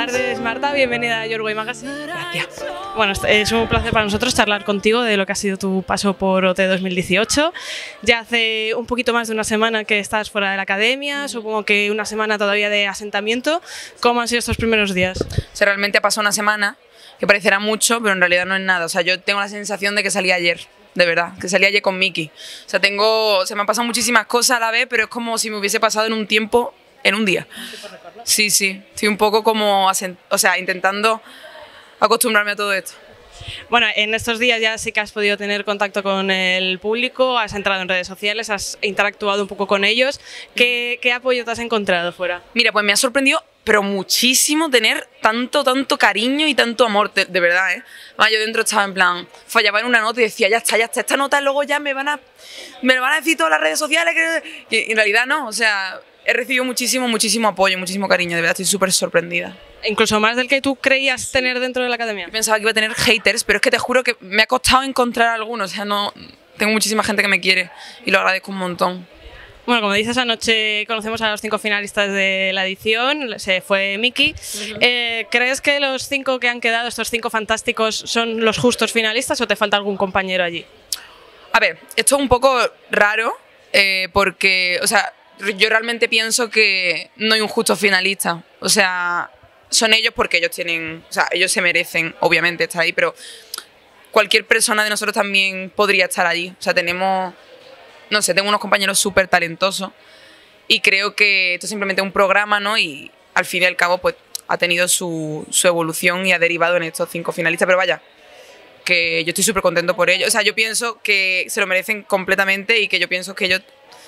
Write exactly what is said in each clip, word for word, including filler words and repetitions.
tardes, Marta, bienvenida a Your Way Magazine. Gracias. Bueno, es un placer para nosotros charlar contigo de lo que ha sido tu paso por O T dos mil dieciocho. Ya hace un poquito más de una semana que estás fuera de la academia, supongo que una semana todavía de asentamiento. ¿Cómo han sido estos primeros días? O sea, realmente ha pasado una semana, que parecerá mucho, pero en realidad no es nada. O sea, yo tengo la sensación de que salí ayer, de verdad, que salí ayer con Miki. O sea, tengo, se me han pasado muchísimas cosas a la vez, pero es como si me hubiese pasado en un tiempo, en un día. Sí, sí, estoy un poco como, o sea, intentando acostumbrarme a todo esto. Bueno, en estos días ya sí que has podido tener contacto con el público, has entrado en redes sociales, has interactuado un poco con ellos. ¿Qué, qué apoyo te has encontrado fuera? Mira, pues me ha sorprendido, pero muchísimo, tener tanto, tanto cariño y tanto amor, de, de verdad, ¿eh? Bueno, yo dentro estaba en plan, fallaba en una nota y decía, ya está, ya está, esta nota luego ya me van a, me lo van a decir todas las redes sociales, que... y en realidad no, o sea, he recibido muchísimo, muchísimo apoyo, muchísimo cariño, de verdad, estoy súper sorprendida. Incluso más del que tú creías sí. tener dentro de la academia. Yo pensaba que iba a tener haters, pero es que te juro que me ha costado encontrar algunos, o sea, no, tengo muchísima gente que me quiere y lo agradezco un montón. Bueno, como dices, anoche conocemos a los cinco finalistas de la edición, se fue Miki. Uh-huh. eh, ¿Crees que los cinco que han quedado, estos cinco fantásticos, son los justos finalistas o te falta algún compañero allí? A ver, esto es un poco raro eh, porque, o sea, yo realmente pienso que no hay un justo finalista, o sea, son ellos porque ellos tienen, o sea, ellos se merecen obviamente estar ahí, pero cualquier persona de nosotros también podría estar allí, o sea, tenemos, no sé, tengo unos compañeros súper talentosos y creo que esto es simplemente un programa, ¿no? Y al fin y al cabo, pues, ha tenido su, su evolución y ha derivado en estos cinco finalistas, pero vaya, que yo estoy súper contento por ellos, o sea, yo pienso que se lo merecen completamente y que yo pienso que ellos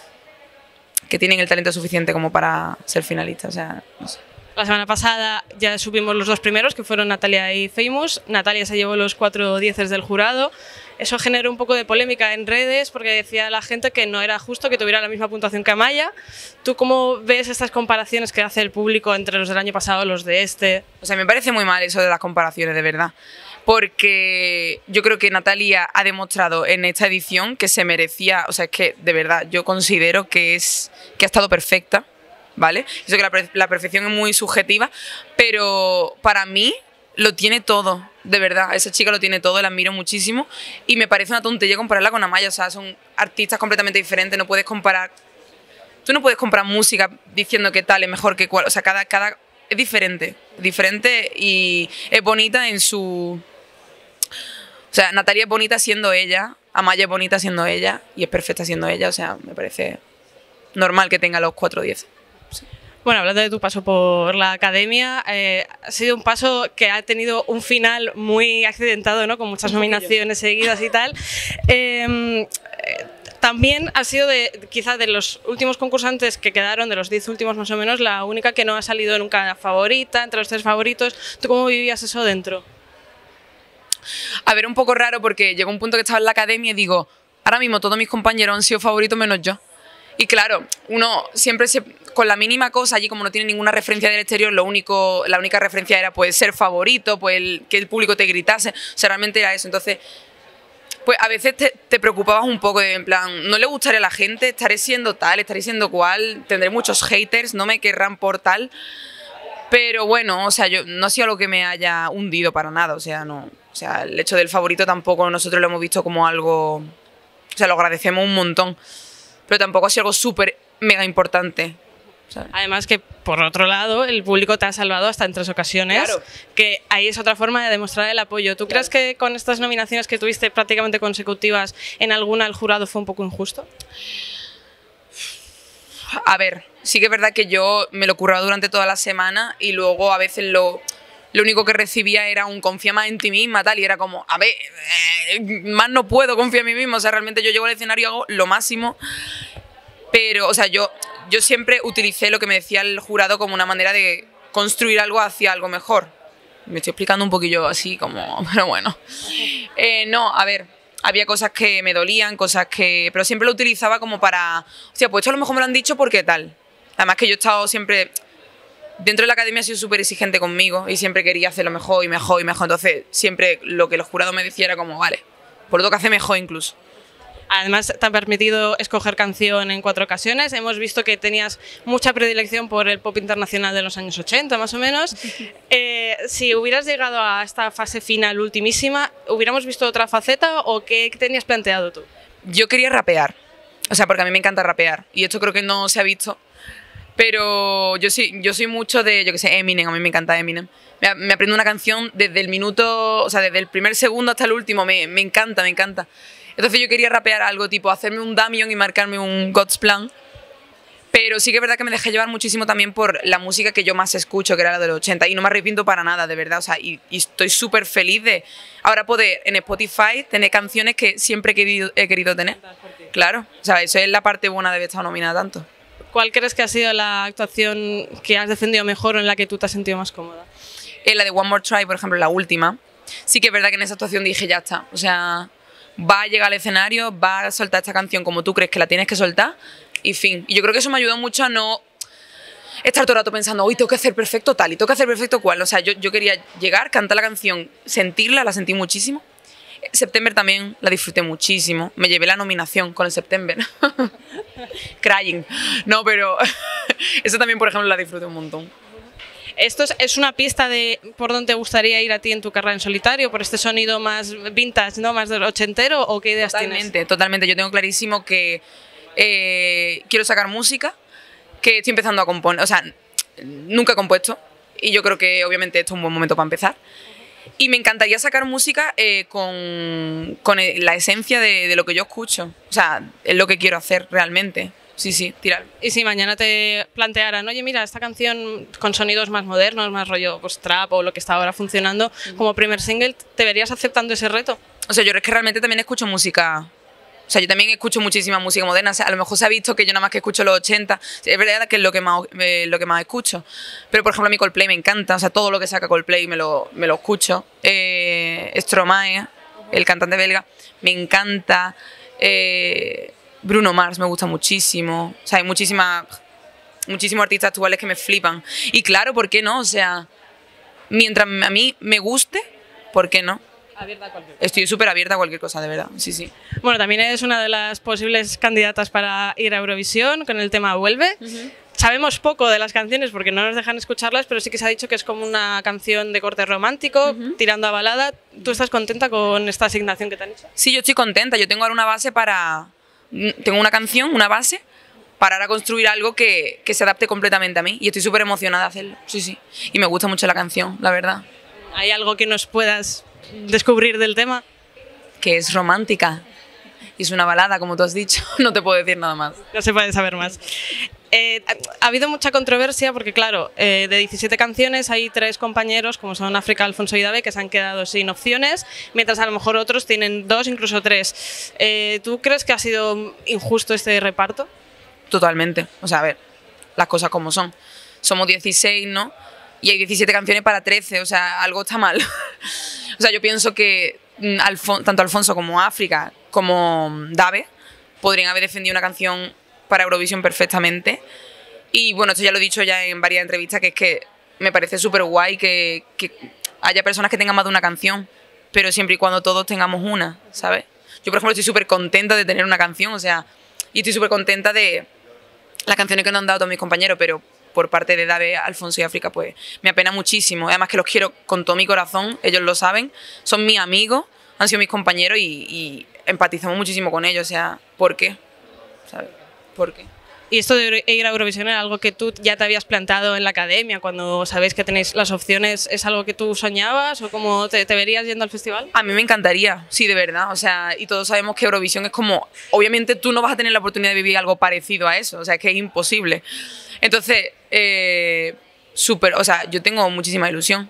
que tienen el talento suficiente como para ser finalistas, o sea, no sé. La semana pasada ya subimos los dos primeros, que fueron Natalia y Famous. Natalia se llevó los cuatro dieces del jurado. Eso generó un poco de polémica en redes porque decía la gente que no era justo que tuviera la misma puntuación que Amaya. ¿Tú cómo ves estas comparaciones que hace el público entre los del año pasado y los de este? O sea, me parece muy mal eso de las comparaciones, de verdad. Porque yo creo que Natalia ha demostrado en esta edición que se merecía, o sea, es que de verdad yo considero que, es, que ha estado perfecta, ¿vale? Yo sé que la, la perfección es muy subjetiva, pero para mí lo tiene todo, de verdad, esa chica lo tiene todo, la admiro muchísimo y me parece una tontería compararla con Amaya, o sea, son artistas completamente diferentes, no puedes comparar, tú no puedes comparar música diciendo que tal es mejor que cual, o sea, cada, cada es diferente, diferente y es bonita en su... O sea, Natalia es bonita siendo ella, Amaya es bonita siendo ella y es perfecta siendo ella, o sea, me parece normal que tenga los cuatro diez. Sí. Bueno, hablando de tu paso por la academia, eh, ha sido un paso que ha tenido un final muy accidentado, ¿no? Con muchas nominaciones seguidas y tal. Eh, También ha sido de, quizás de los últimos concursantes que quedaron, de los diez últimos más o menos, la única que no ha salido nunca favorita, entre los tres favoritos. ¿Tú cómo vivías eso dentro? A ver, un poco raro porque llegó un punto que estaba en la academia y digo, ahora mismo todos mis compañeros han sido favoritos menos yo. Y claro, uno siempre se, con la mínima cosa, allí como no tiene ninguna referencia del exterior, lo único, la única referencia era pues ser favorito, pues el, que el público te gritase, o sea, realmente era eso. Entonces, pues a veces te, te preocupabas un poco de, en plan, no le gustaré a la gente, estaré siendo tal, estaré siendo cual, tendré muchos haters, no me querrán por tal. Pero bueno, o sea, yo no ha sido algo que me haya hundido para nada, o sea, no, o sea, el hecho del favorito tampoco nosotros lo hemos visto como algo, o sea, lo agradecemos un montón, pero tampoco ha sido algo súper mega importante. O sea, además que, por otro lado, el público te ha salvado hasta en tres ocasiones, claro. Que ahí es otra forma de demostrar el apoyo. ¿Tú claro. crees que con estas nominaciones que tuviste prácticamente consecutivas, en alguna el jurado fue un poco injusto? A ver, sí que es verdad que yo me lo curraba durante toda la semana y luego a veces lo, lo único que recibía era un confía más en ti misma, tal, y era como, a ver, eh, más no puedo, confía en mí mismo, o sea, realmente yo llego al escenario y hago lo máximo, pero, o sea, yo, yo siempre utilicé lo que me decía el jurado como una manera de construir algo hacia algo mejor. Me estoy explicando un poquillo así como, pero bueno. Eh, no, a ver, había cosas que me dolían, cosas que... Pero siempre lo utilizaba como para... O sea, pues esto a lo mejor me lo han dicho porque tal. Además que yo he estado siempre... Dentro de la academia he sido súper exigente conmigo y siempre quería hacer lo mejor y mejor y mejor. Entonces, siempre lo que los jurados me decían era como, vale, por lo que hace mejor incluso. Además, te ha permitido escoger canción en cuatro ocasiones. Hemos visto que tenías mucha predilección por el pop internacional de los años ochenta, más o menos. Eh, si hubieras llegado a esta fase final ultimísima, ¿hubiéramos visto otra faceta o qué tenías planteado tú? Yo quería rapear, o sea, porque a mí me encanta rapear. Y esto creo que no se ha visto. Pero yo soy, yo soy mucho de, yo qué sé, Eminem, a mí me encanta Eminem. Me, me aprendo una canción desde el minuto, o sea, desde el primer segundo hasta el último, me, me encanta, me encanta. Entonces yo quería rapear algo tipo, hacerme un Damian y marcarme un God's Plan. Pero sí que es verdad que me dejé llevar muchísimo también por la música que yo más escucho, que era la de los ochenta, y no me arrepiento para nada, de verdad, o sea, y, y estoy súper feliz de ahora poder en Spotify tener canciones que siempre he querido, he querido tener. Claro, o sea, eso es la parte buena de haber estado nominada tanto. ¿Cuál crees que ha sido la actuación que has defendido mejor o en la que tú te has sentido más cómoda? Eh, la de One More Try, por ejemplo, la última, sí que es verdad que en esa actuación dije, ya está, o sea, va a llegar al escenario, va a soltar esta canción como tú crees que la tienes que soltar, y fin. Y yo creo que eso me ayudó mucho a no estar todo el rato pensando, hoy tengo que hacer perfecto tal y tengo que hacer perfecto cual. O sea, yo, yo quería llegar, cantar la canción, sentirla, la sentí muchísimo. September también la disfruté muchísimo. Me llevé la nominación con el September. Crying. No, pero eso también, por ejemplo, la disfruté un montón. ¿Esto es, es una pista de por dónde te gustaría ir a ti en tu carrera en solitario? ¿Por este sonido más vintage, ¿no? Más del ochentero? ¿O qué ideas totalmente, tienes? Totalmente, totalmente. Yo tengo clarísimo que eh, quiero sacar música, que estoy empezando a componer. O sea, nunca he compuesto y yo creo que obviamente esto es un buen momento para empezar. Y me encantaría sacar música eh, con, con la esencia de, de lo que yo escucho. O sea, es lo que quiero hacer realmente. Sí, sí, tirar. Y si mañana te plantearan, oye, mira, esta canción con sonidos más modernos, más rollo pues, trap o lo que está ahora funcionando, uh-huh, como primer single, ¿te verías aceptando ese reto? O sea, yo es que realmente también escucho música. O sea, yo también escucho muchísima música moderna. O sea, a lo mejor se ha visto que yo nada más que escucho los ochenta. Es verdad que es lo que más, eh, lo que más escucho. Pero, por ejemplo, a mí Coldplay me encanta. O sea, todo lo que saca Coldplay me lo, me lo escucho. Eh, Stromae, el cantante belga, me encanta. Eh, Bruno Mars me gusta muchísimo. O sea, hay muchísimas, muchísimos artistas actuales que me flipan. Y claro, ¿por qué no? O sea, mientras a mí me guste, ¿por qué no? Abierta a cualquier cosa. Estoy súper abierta a cualquier cosa, de verdad. Sí, sí. Bueno, también eres una de las posibles candidatas para ir a Eurovisión con el tema Vuelve. Uh-huh. Sabemos poco de las canciones porque no nos dejan escucharlas, pero sí que se ha dicho que es como una canción de corte romántico, uh-huh, tirando a balada. ¿Tú estás contenta con esta asignación que te han hecho? Sí, yo estoy contenta. Yo tengo ahora una base para... Tengo una canción, una base, para ahora construir algo que, que se adapte completamente a mí. Y estoy súper emocionada de hacerlo. Sí, sí. Y me gusta mucho la canción, la verdad. ¿Hay algo que nos puedas descubrir del tema? Que es romántica y es una balada, como tú has dicho. No te puedo decir nada más. No se puede saber más. Eh, ha habido mucha controversia porque, claro, eh, de diecisiete canciones hay tres compañeros, como son África, Alfonso y Dabe, que se han quedado sin opciones, mientras a lo mejor otros tienen dos, incluso tres. Eh, ¿Tú crees que ha sido injusto este reparto? Totalmente. O sea, a ver, las cosas como son. Somos dieciséis, ¿no? Y hay diecisiete canciones para trece, o sea, algo está mal. O sea, yo pienso que Alfon- tanto Alfonso como África como Dabe podrían haber defendido una canción para Eurovisión perfectamente. Y bueno, esto ya lo he dicho ya en varias entrevistas, que es que me parece súper guay que, que haya personas que tengan más de una canción, pero siempre y cuando todos tengamos una, ¿sabes? Yo, por ejemplo, estoy súper contenta de tener una canción, o sea, y estoy súper contenta de las canciones que nos han dado todos mis compañeros, pero por parte de Dabe, Alfonso y África, pues me apena muchísimo. Además que los quiero con todo mi corazón, ellos lo saben, son mis amigos, han sido mis compañeros y, y empatizamos muchísimo con ellos, o sea, ¿por qué? ¿Sabes? ¿Por qué? ¿Y esto de ir a Eurovisión era algo que tú ya te habías planteado en la academia cuando sabéis que tenéis las opciones? ¿Es algo que tú soñabas o cómo te, te verías yendo al festival? A mí me encantaría, sí, de verdad. O sea, y todos sabemos que Eurovisión es como... Obviamente tú no vas a tener la oportunidad de vivir algo parecido a eso, o sea, es que es imposible. Entonces, eh, súper... O sea, yo tengo muchísima ilusión.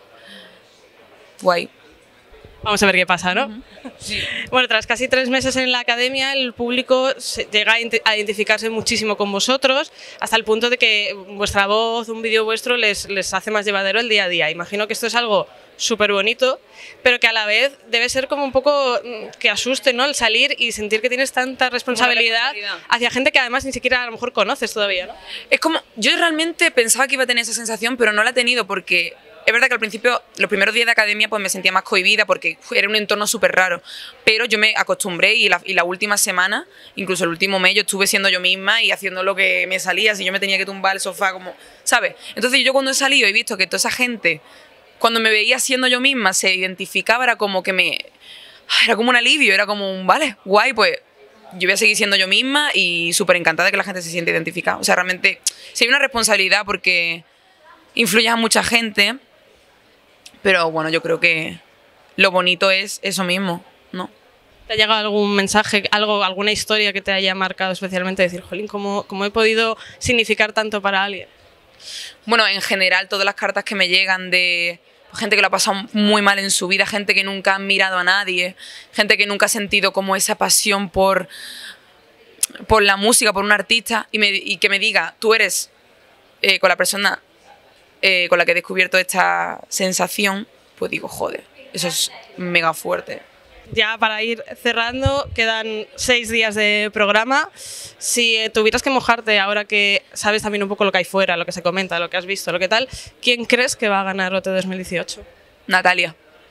Guay. Vamos a ver qué pasa, ¿no? Uh-huh. Sí. Bueno, tras casi tres meses en la academia, el público se llega a identificarse muchísimo con vosotros, hasta el punto de que vuestra voz, un vídeo vuestro, les, les hace más llevadero el día a día. Imagino que esto es algo súper bonito, pero que a la vez debe ser como un poco que asuste, ¿no? El salir y sentir que tienes tanta responsabilidad, responsabilidad hacia gente que además ni siquiera a lo mejor conoces todavía, ¿no? Es como, yo realmente pensaba que iba a tener esa sensación, pero no la he tenido porque es verdad que al principio, los primeros días de academia, pues me sentía más cohibida porque era un entorno súper raro, pero yo me acostumbré y la, y la última semana, incluso el último mes, yo estuve siendo yo misma y haciendo lo que me salía, si yo me tenía que tumbar al sofá, como, ¿sabes? Entonces yo cuando he salido y he visto que toda esa gente, cuando me veía siendo yo misma, se identificaba, era como que me... Era como un alivio, era como un, vale, guay, pues yo voy a seguir siendo yo misma y súper encantada de que la gente se siente identificada. O sea, realmente sí hay una responsabilidad porque influyes a mucha gente, pero bueno, yo creo que lo bonito es eso mismo, ¿no? ¿Te ha llegado algún mensaje, algo, alguna historia que te haya marcado especialmente? Decir, jolín, ¿cómo, cómo he podido significar tanto para alguien? Bueno, en general, todas las cartas que me llegan de gente que lo ha pasado muy mal en su vida, gente que nunca ha mirado a nadie, gente que nunca ha sentido como esa pasión por, por la música, por un artista, y, me, y que me diga, tú eres eh, con la persona eh, con la que he descubierto esta sensación, pues digo, joder, eso es mega fuerte. Ya para ir cerrando, quedan seis días de programa. Si eh, tuvieras que mojarte, ahora que sabes también un poco lo que hay fuera, lo que se comenta, lo que has visto, lo que tal, ¿quién crees que va a ganar O T dos mil dieciocho? Natalia.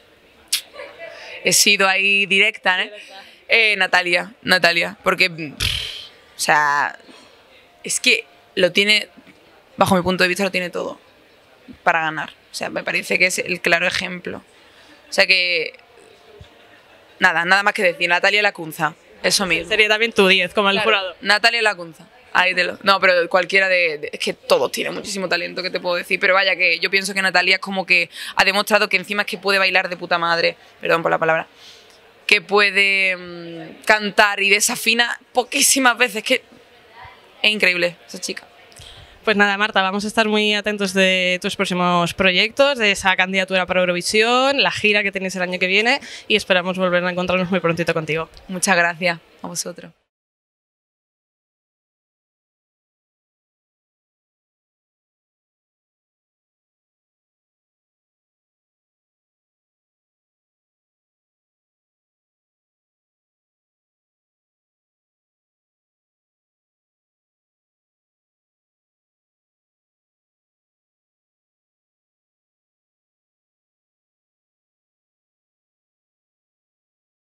He sido ahí directa, ¿eh? eh Natalia, Natalia, porque, pff, o sea, es que lo tiene, bajo mi punto de vista, lo tiene todo para ganar. O sea, me parece que es el claro ejemplo. O sea que... Nada, nada más que decir, Natalia Lacunza, eso mismo. Sería también tu diez, como el claro, jurado. Natalia Lacunza, ahí te lo... No, pero cualquiera de, de... Es que todos tienen muchísimo talento, que te puedo decir, pero vaya que yo pienso que Natalia es como que ha demostrado que encima es que puede bailar de puta madre, perdón por la palabra, que puede mmm, cantar y desafina poquísimas veces, que es increíble esa chica. Pues nada, Marta, vamos a estar muy atentos de tus próximos proyectos, de esa candidatura para Eurovisión, la gira que tenéis el año que viene y esperamos volver a encontrarnos muy prontito contigo. Muchas gracias a vosotros.